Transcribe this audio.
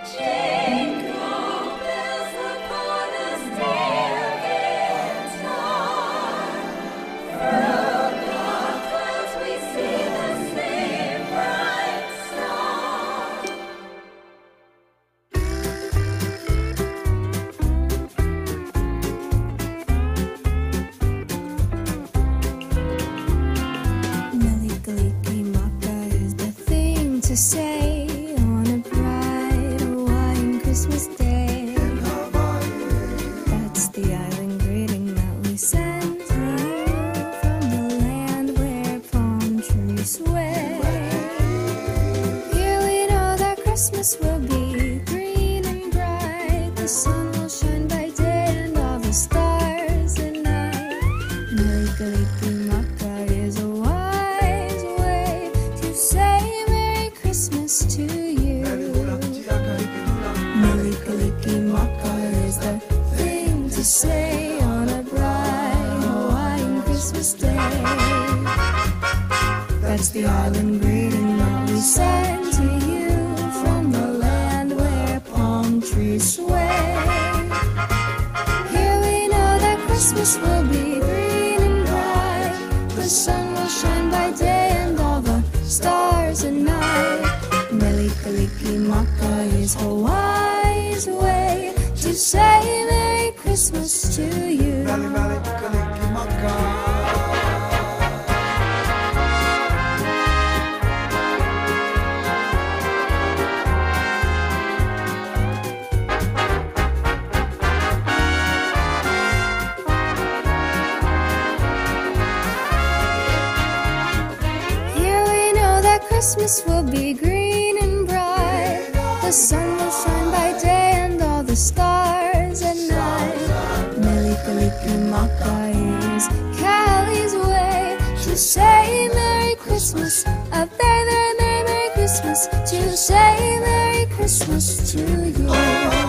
Jingle bells upon a steel guitar. Through the clouds we see the same bright star. Mele Kalikimaka is the thing to say on a bright Hawaiian Christmas day. That's the island greeting that we send to you from the land where palm trees sway. Here we know that Christmas will be green and bright. The sun will shine by day and all the stars at night. Mele Kalikimaka is a wise way to say Merry Christmas to you. Mele Kalikimaka is the thing to say on a bright Hawaiian Christmas day. That's the island greeting that we send to you from the land where palm trees sway. Here we know that Christmas will be green and bright. The sun will shine by day and all the stars at night. Mele Kalikimaka is Hawaii's way to say Merry Christmas to you. Here we know that Christmas will be green and bright. The sun will shine by day and all the stars at night. Mele Kalikimaka is Cali's way to say Merry Christmas. A very, very Merry, Merry Christmas. To say Merry Christmas to you.